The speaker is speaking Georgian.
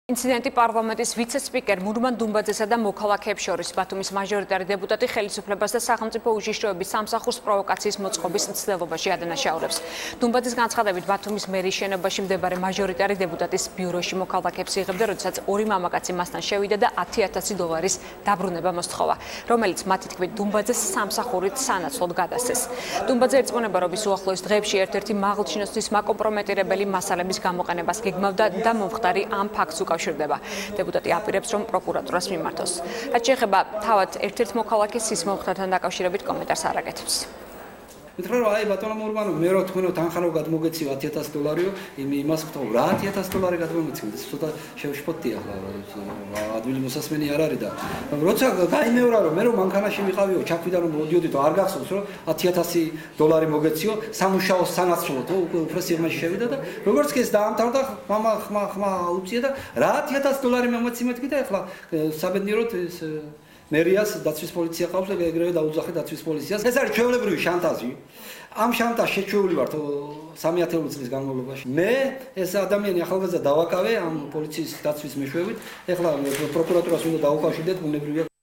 ინციდენტი პარლამენტის ვიცე-სპიკერ მურმან დუმბაძესა და მოქალაქეებს შორის ბათუმის მაჟორიტარი დეპუტატი ხელისუფლებას და სახელმწიფო უშიშროების სამსახურს პროვოკაციის მოწყობის მცდელობაში ადანაშაულებს. დუმბაძის განცხადებით ბათუმის მერის შენობაში მდებარე მაჟორიტარი დეპუტატის ბიუროში მოქალაქეებს იღებდა, როდესაც ორი მამაკაცი მასთან შევიდა და $10,000 დაბრუნება მოსთხოვა, რომელიც მათი თქმით დუმბაძეს სამსახურით სანაცვლოდ გადასცეს. დუმბაძე ერწყმუნება, რომ ის უახლოეს დღეებში ერთ-ერთი მაღალჩინოსნის მაკომპრომეტირებელი მასალების გამოყენებას გეგმავდა და მომხდარი ამ ფაქტს დეპუტატი აპირებს, რომ პროკურატურას მიმართოს. რაც შეეხება თავად ერთ-ერთ მოქალაქეს ის მომხდართან დაკავშირებით კომენტარს არ აკეთებს. მითხრა რომ აი ბატონო მურმანო მე რო თქვენო თანხარო გადმოგეცივა $10,000 იმას ვთქვა რა $10,000 გადმოგეცივა ცოტა შევშფოთდი ახლა ადვილი მოსასმენი არ არის და როცა გაიმეორა რომ მე რო მანქანაში ვიყავიო ჩაქვიდა რომ მოდიოდი და არ გახსოვს რომ $10,000 მოგეციო სამუშაო სანაცვლოდ უფრო სიღრმეში შევიდა და როგორც კი ეს დაამთავრდა ხმა უწია და რა $10,000 მომეცი მეთქი და ახლა საბედნიეროდ ეს მერიას დაცვის პოლიცია ყავს და ეგრევე დაუძახე დაცვის პოლიციას. ეს არის ჩვეულებრივი შანტაჟი. ამ შანტაჟს შეჩვეული ვართ 3 წლის განმავლობაში. მე ეს ადამიანი ახალგაზრდა დავაკავე ამ პოლიციის დაცვის მეშვეობით. ეხლა პროკურატურას უნდა დაუკავშირდეთ, ბუნებრივია